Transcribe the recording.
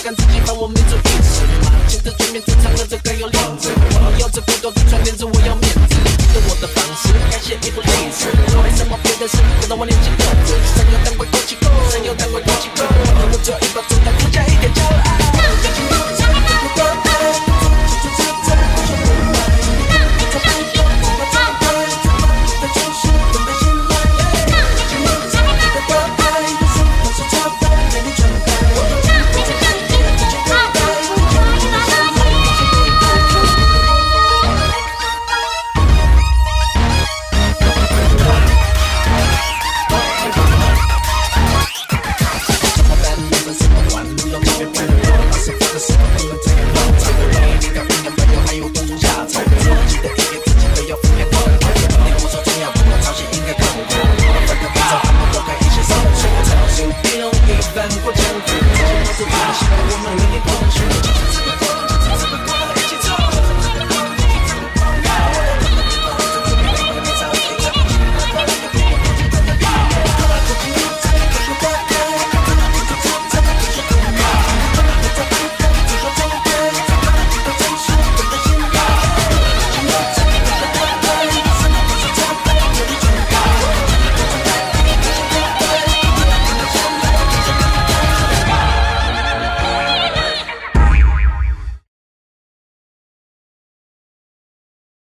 敢自己把我民族意识嘛，亲自全面自唱的这该有面子，我有着骨头的传面子，我要面子，用我的方式感谢一部历史，没什么别的事，等到我年纪够子，山有当归过气够，山有当归过气够，我只有一把重担，附加一点骄傲。我们努力过去，就是这个过程。